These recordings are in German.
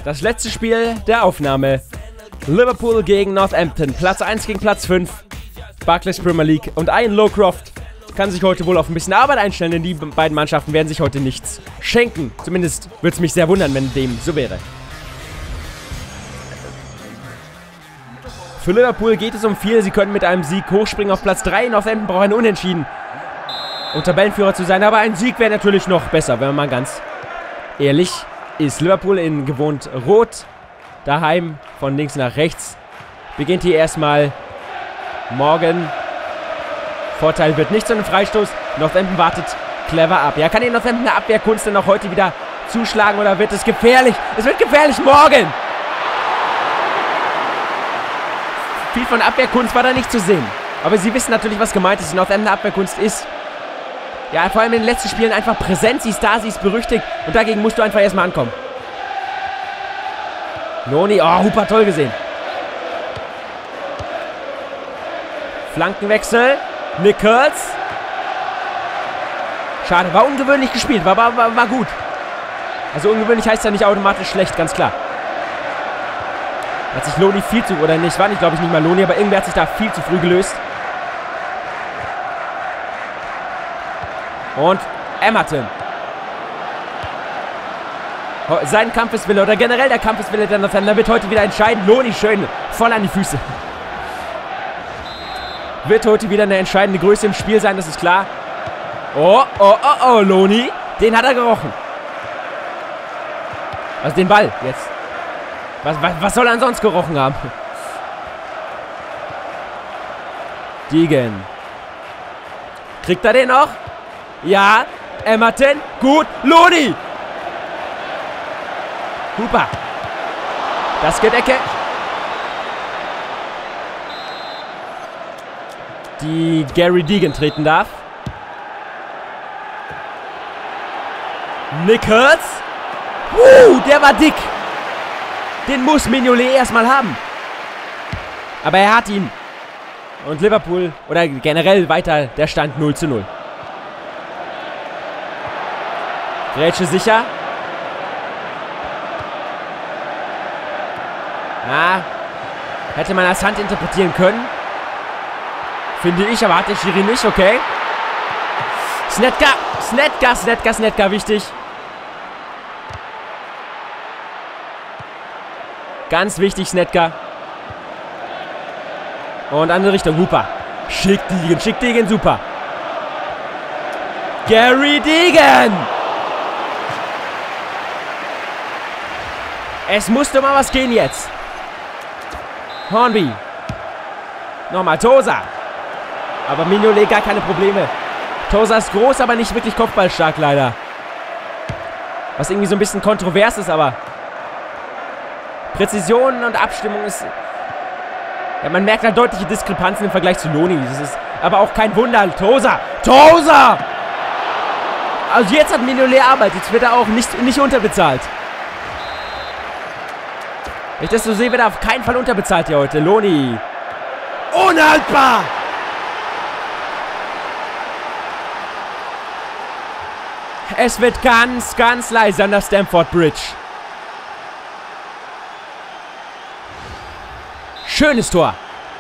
Das letzte Spiel der Aufnahme. Liverpool gegen Northampton. Platz 1 gegen Platz 5. Barclays Premier League. Und Ian Lowcroft kann sich heute wohl auf ein bisschen Arbeit einstellen, denn die beiden Mannschaften werden sich heute nichts schenken. Zumindest würde es mich sehr wundern, wenn dem so wäre. Für Liverpool geht es um viel. Sie können mit einem Sieg hochspringen auf Platz 3. Northampton braucht einen Unentschieden, um Tabellenführer zu sein. Aber ein Sieg wäre natürlich noch besser, wenn man mal ganz ehrlich ist. Liverpool in gewohnt Rot. Daheim von links nach rechts. Beginnt hier erstmal Morgan. Vorteil wird nicht zu einem Freistoß. Northampton wartet clever ab. Ja, kann die Northampton eine Abwehrkunst denn auch heute wieder zuschlagen oder wird es gefährlich? Es wird gefährlich, Morgan! Viel von Abwehrkunst war da nicht zu sehen. Aber sie wissen natürlich, was gemeint ist. Die Northampton Abwehrkunst ist, ja, vor allem in den letzten Spielen einfach präsent. Sie ist da, sie ist berüchtigt. Und dagegen musst du einfach erstmal ankommen. Noni, oh, Hooper, toll gesehen. Flankenwechsel. Nichols. Schade, war ungewöhnlich gespielt, war gut. Also ungewöhnlich heißt ja nicht automatisch schlecht, ganz klar. Hat sich Loni viel zu, oder nicht, war nicht, glaube ich, nicht mal Loni, aber irgendwer hat sich da viel zu früh gelöst. Und Emerton. Sein Kampfeswille oder generell der Kampfeswille der Northampton wird heute wieder entscheiden. Loni schön voll an die Füße. Wird heute wieder eine entscheidende Größe im Spiel sein, das ist klar. Oh, Loni. Den hat er gerochen. Also den Ball jetzt. Was soll er sonst gerochen haben? Deegan. Kriegt er den noch? Ja. Emerton. Gut. Loni. Hooper. Das geht Ecke. Die Gary Deegan treten darf. Nichols. Der war dick. Den muss Mignolet erstmal haben. Aber er hat ihn. Und Liverpool, oder generell weiter der Stand 0:0. Grätsche sicher. Ja, hätte man als Hand interpretieren können. Finde ich, aber hat der Schiri nicht, okay. Snetka, wichtig. Ganz wichtig, Snetka. Und andere Richtung, Hooper. Schick Deegan, super. Gary Deegan! Es musste mal was gehen jetzt. Hornby. Nochmal, Tosa. Aber Mignolet gar keine Probleme. Tosa ist groß, aber nicht wirklich kopfballstark, leider. Was irgendwie so ein bisschen kontrovers ist, aber Präzision und Abstimmung ist... Ja, man merkt da deutliche Diskrepanzen im Vergleich zu Loni. Das ist aber auch kein Wunder. Tosa! Also jetzt hat Mignolet Arbeit. Jetzt wird er auch nicht unterbezahlt. Wenn ich das so sehe, wird er auf keinen Fall unterbezahlt hier heute. Loni. Unhaltbar! Es wird ganz, ganz leise an der Stamford Bridge. Schönes Tor.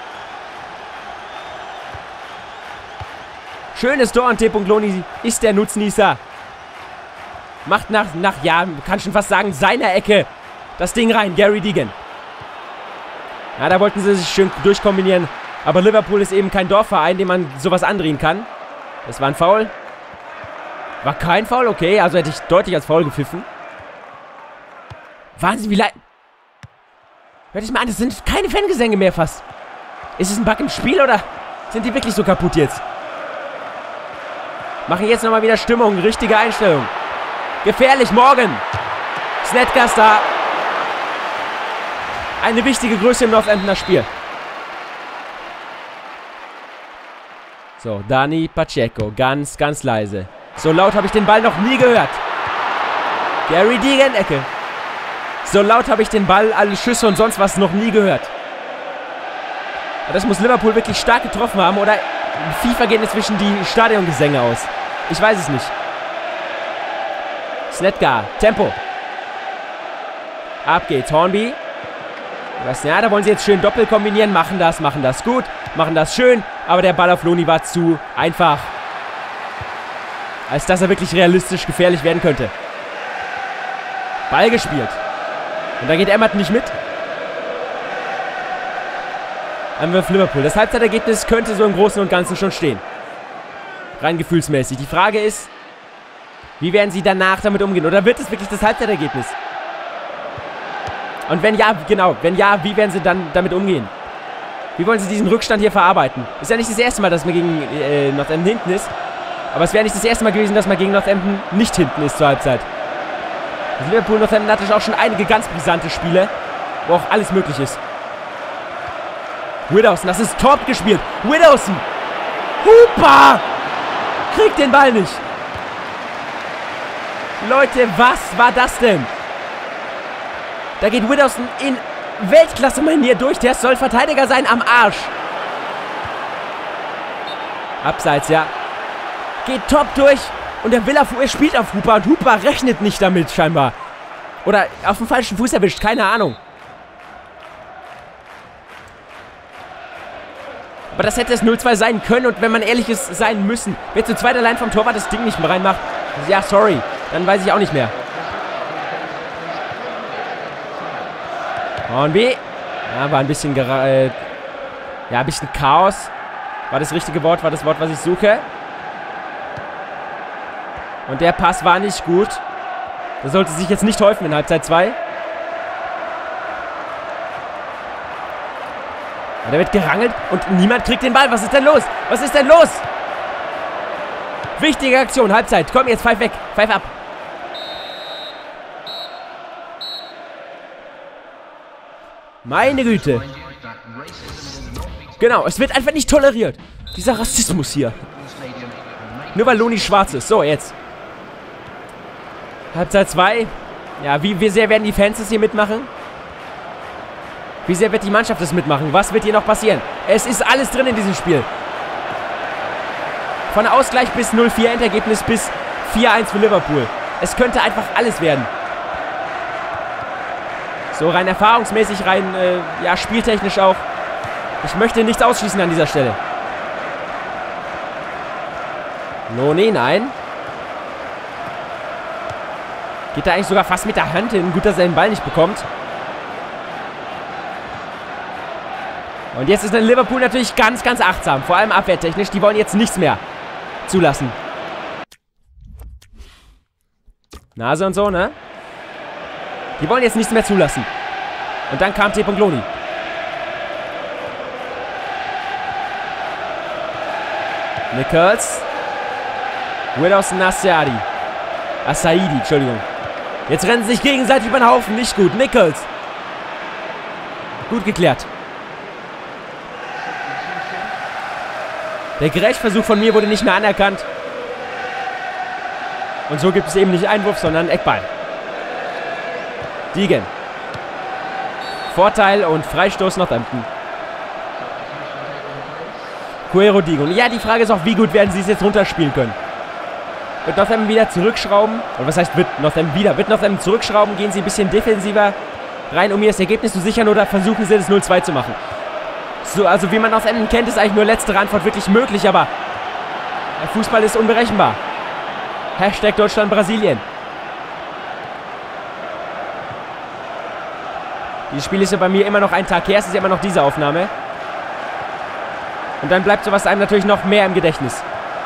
Schönes Tor und T. Loni ist der Nutznießer. Macht nach, ja, kann schon fast sagen, seiner Ecke das Ding rein. Gary Deegan. Ja, da wollten sie sich schön durchkombinieren. Aber Liverpool ist eben kein Dorfverein, dem man sowas andrehen kann. Das war ein Foul. War kein Foul, okay. Also hätte ich deutlich als Foul gepfiffen. Wahnsinn, wie leid... Hört ich mal an, das sind keine Fangesänge mehr fast. Ist es ein Bug im Spiel oder sind die wirklich so kaputt jetzt? Machen jetzt nochmal wieder Stimmung. Richtige Einstellung. Gefährlich, Morgan. Snetka ist da. Eine wichtige Größe im Northamptoner Spiel. So, Dani Pacheco. Ganz, ganz leise. So laut habe ich den Ball noch nie gehört. Gary Deegan, Ecke. So laut habe ich den Ball, alle Schüsse und sonst was noch nie gehört. Das muss Liverpool wirklich stark getroffen haben. Oder in FIFA gehen inzwischen die Stadiongesänge aus. Ich weiß es nicht. Snetka, Tempo. Ab geht's. Hornby. Ja, da wollen sie jetzt schön doppelt kombinieren. Machen das gut. Machen das schön. Aber der Ball auf Loni war zu einfach. Als dass er wirklich realistisch gefährlich werden könnte. Ball gespielt. Und da geht Emmert nicht mit. Anwurf Liverpool. Das Halbzeitergebnis könnte so im Großen und Ganzen schon stehen. Rein gefühlsmäßig. Die Frage ist, wie werden sie danach damit umgehen? Oder wird es wirklich das Halbzeitergebnis? Und wenn ja, genau. Wenn ja, wie werden sie dann damit umgehen? Wie wollen sie diesen Rückstand hier verarbeiten? Ist ja nicht das erste Mal, dass man gegen Northampton hinten ist. Aber es wäre nicht das erste Mal gewesen, dass man gegen Northampton nicht hinten ist zur Halbzeit. Das Liverpool-Northampton hatte auch schon einige ganz brisante Spiele, wo auch alles möglich ist. Widdowson, das ist top gespielt. Widdowson! Hooper! Kriegt den Ball nicht. Leute, was war das denn? Da geht Widdowson in Weltklasse-Manier durch. Der soll Verteidiger sein am Arsch. Abseits, ja. Geht top durch. Und der er spielt auf Hooper. Und Hooper rechnet nicht damit, scheinbar. Oder auf dem falschen Fuß erwischt. Keine Ahnung. Aber das hätte es 0-2 sein können. Und wenn man ehrlich ist, sein müssen. Wer zu zweit allein vom Torwart das Ding nicht mehr reinmacht. Ja, sorry. Dann weiß ich auch nicht mehr. Hornby. Ja, war ein bisschen ein bisschen Chaos. War das richtige Wort, war das Wort, was ich suche. Und der Pass war nicht gut. Das sollte sich jetzt nicht häufen in Halbzeit 2. Und der wird gerangelt und niemand kriegt den Ball. Was ist denn los? Was ist denn los? Wichtige Aktion, Halbzeit. Komm, jetzt pfeif weg. Pfeif ab. Meine Güte. Genau, es wird einfach nicht toleriert. Dieser Rassismus hier. Nur weil Loni schwarz ist. So, jetzt. Halbzeit 2. Ja, wie sehr werden die Fans das hier mitmachen? Wie sehr wird die Mannschaft das mitmachen? Was wird hier noch passieren? Es ist alles drin in diesem Spiel. Von Ausgleich bis 0-4 Endergebnis bis 4-1 für Liverpool. Es könnte einfach alles werden. So rein erfahrungsmäßig, rein ja, spieltechnisch auch. Ich möchte nichts ausschließen an dieser Stelle. Loni, nein. Geht da eigentlich sogar fast mit der Hand hin. Gut, dass er den Ball nicht bekommt. Und jetzt ist dann Liverpool natürlich ganz, ganz achtsam. Vor allem abwehrtechnisch. Die wollen jetzt nichts mehr zulassen. Nase und so, ne? Die wollen jetzt nichts mehr zulassen. Und dann kam T. Loni. Nichols. Widdowson, Asaidi, Entschuldigung. Jetzt rennen sie sich gegenseitig über den Haufen. Nicht gut. Nichols. Gut geklärt. Der Gerechtversuch von mir wurde nicht mehr anerkannt. Und so gibt es eben nicht Einwurf, sondern Eckball. Deegan. Vorteil und Freistoß Northampton. Cuero, Deegan. Ja, die Frage ist auch, wie gut werden sie es jetzt runterspielen können. Wird Northampton wieder zurückschrauben? Oder was heißt, wird Northampton wieder? Wird Northampton zurückschrauben? Gehen sie ein bisschen defensiver rein, um ihr das Ergebnis zu sichern? Oder versuchen sie das 0-2 zu machen? So, also wie man Northampton kennt, ist eigentlich nur letztere Antwort wirklich möglich, aber der Fußball ist unberechenbar. Hashtag Deutschland, Brasilien. Dieses Spiel ist ja bei mir immer noch ein Tag her. Es ist ja immer noch diese Aufnahme. Und dann bleibt sowas einem natürlich noch mehr im Gedächtnis.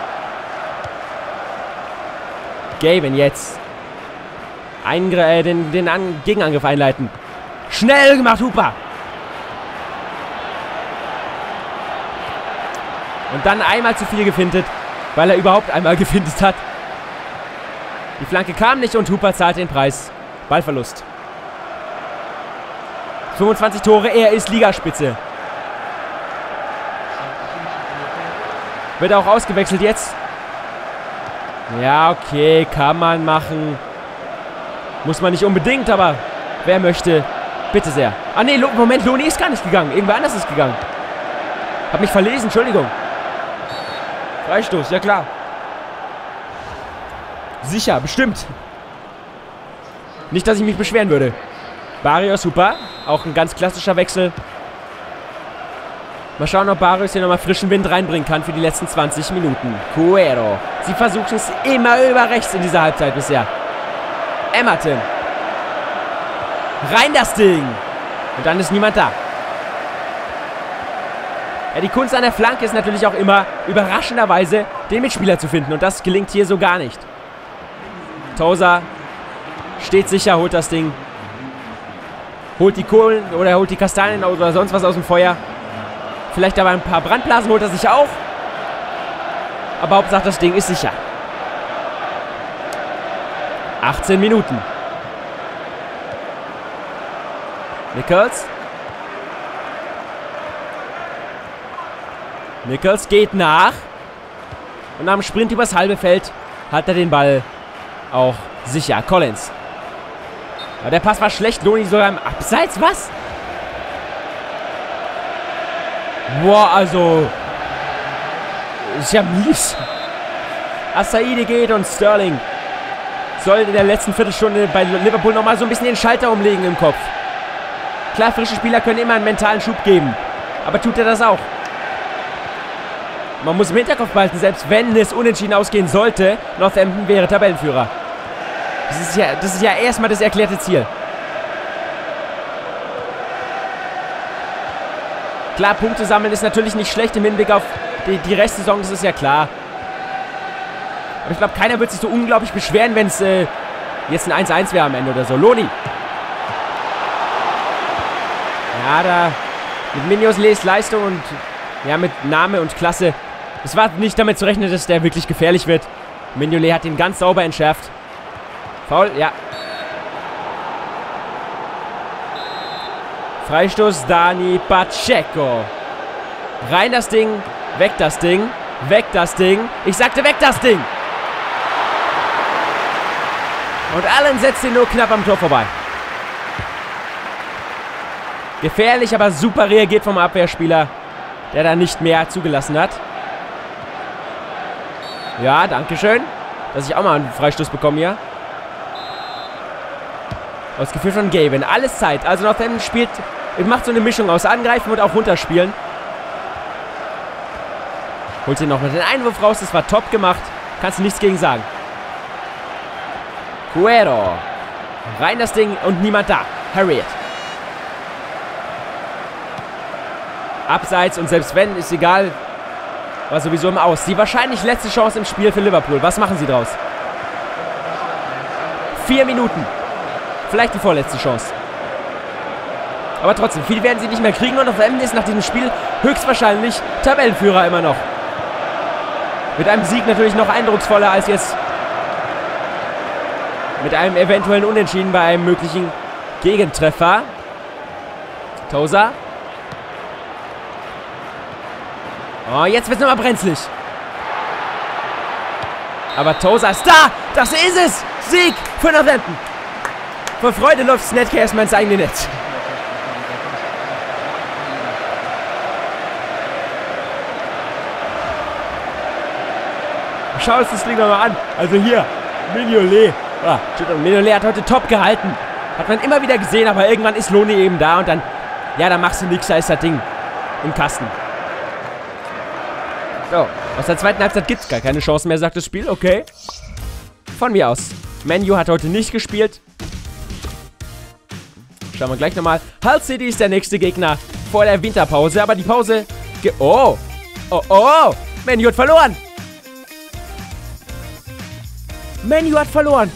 Gavin jetzt. Den Gegenangriff einleiten. Schnell gemacht, Hooper. Und dann einmal zu viel gefintet, weil er überhaupt einmal gefintet hat. Die Flanke kam nicht und Hooper zahlt den Preis. Ballverlust. 25 Tore, er ist Ligaspitze. Wird auch ausgewechselt jetzt. Ja, okay, kann man machen. Muss man nicht unbedingt, aber wer möchte, bitte sehr. Ah ne, Moment, Loni ist gar nicht gegangen. Irgendwer anders ist gegangen. Hab mich verlesen, Entschuldigung. Freistoß, ja klar. Sicher, bestimmt. Nicht, dass ich mich beschweren würde. Barrios, super. Auch ein ganz klassischer Wechsel. Mal schauen, ob Barrios hier nochmal frischen Wind reinbringen kann für die letzten 20 Minuten. Cuero. Sie versuchen es immer über rechts in dieser Halbzeit bisher. Emerton. Rein das Ding. Und dann ist niemand da. Ja, die Kunst an der Flanke ist natürlich auch immer überraschenderweise den Mitspieler zu finden. Und das gelingt hier so gar nicht. Tosa steht sicher, holt das Ding. Holt die Kohlen oder holt die Kastanien oder sonst was aus dem Feuer. Vielleicht aber ein paar Brandblasen holt er sich auch. Aber Hauptsache das Ding ist sicher. 18 Minuten. Nichols. Nichols geht nach. Und nach dem Sprint übers halbe Feld hat er den Ball auch sicher. Collins. Ja, der Pass war schlecht. Loni sogar im Abseits. Was? Boah, also. Ist ja mies. Assaidi geht und Sterling soll in der letzten Viertelstunde bei Liverpool nochmal so ein bisschen den Schalter umlegen im Kopf. Klar, frische Spieler können immer einen mentalen Schub geben. Aber tut er das auch? Man muss im Hinterkopf behalten, selbst wenn es unentschieden ausgehen sollte, Northampton wäre Tabellenführer. Das ist ja erstmal das erklärte Ziel. Klar, Punkte sammeln ist natürlich nicht schlecht im Hinblick auf die Restsaison, das ist ja klar. Aber ich glaube, keiner wird sich so unglaublich beschweren, wenn es jetzt ein 1-1 wäre am Ende oder so. Loni. Ja, da mit Mignolet's Leistung und ja, mit Name und Klasse. Es war nicht damit zu rechnen, dass der wirklich gefährlich wird. Mignolet hat ihn ganz sauber entschärft. Foul, ja. Freistoß Dani Pacheco. Rein das Ding, weg das Ding, weg das Ding. Ich sagte, weg das Ding. Und Allen setzt ihn nur knapp am Tor vorbei. Gefährlich, aber super reagiert vom Abwehrspieler, der da nicht mehr zugelassen hat. Ja, dankeschön, dass ich auch mal einen Freistoß bekomme hier. Ausgeführt von Gavin. Alles Zeit. Also Northampton spielt, macht so eine Mischung aus Angreifen und auch Runterspielen. Holt ihn noch mit den Einwurf raus. Das war top gemacht. Kannst du nichts gegen sagen. Cuero. Rein das Ding und niemand da. Harriet. Abseits und selbst wenn, ist egal. War sowieso im Aus. Die wahrscheinlich letzte Chance im Spiel für Liverpool. Was machen sie draus? 4 Minuten. Vielleicht die vorletzte Chance. Aber trotzdem, viel werden sie nicht mehr kriegen. Und auf Ende ist nach diesem Spiel höchstwahrscheinlich Tabellenführer immer noch. Mit einem Sieg natürlich noch eindrucksvoller als jetzt mit einem eventuellen Unentschieden bei einem möglichen Gegentreffer. Tosa. Oh, jetzt wird es nochmal brenzlig. Aber Tosa ist da. Das ist es. Sieg für Northampton. Vor Freude läuft Snedke erstmal ins eigene Netz. Schau uns das Ding nochmal an. Also hier, Mignolet. Ah, Mignolet hat heute top gehalten. Hat man immer wieder gesehen, aber irgendwann ist Loni eben da und dann, ja, dann machst du nichts, da ist das Ding im Kasten. So, aus der zweiten Halbzeit gibt es gar keine Chance mehr, sagt das Spiel. Okay. Von mir aus. Man U hat heute nicht gespielt. Schauen wir gleich nochmal. Hull City ist der nächste Gegner vor der Winterpause. Aber die Pause... Oh! Oh, oh! Man U hat verloren! Man U hat verloren!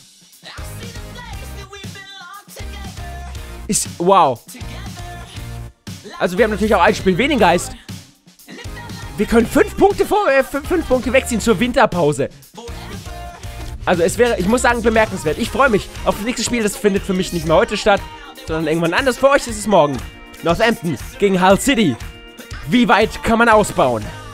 Ist... Wow! Also wir haben natürlich auch ein Spiel weniger, heißt... Wir können 5 Punkte wegziehen zur Winterpause. Also es wäre, ich muss sagen, bemerkenswert. Ich freue mich auf das nächste Spiel. Das findet für mich nicht mehr heute statt, sondern irgendwann anders. Für euch ist es morgen. Northampton gegen Hull City. Wie weit kann man ausbauen?